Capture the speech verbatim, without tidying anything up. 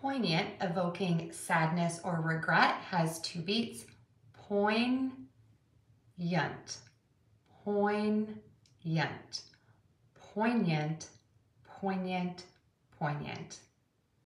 poignant, evoking sadness or regret, has two beats. Poignant, poignant, poignant, poignant, poignant.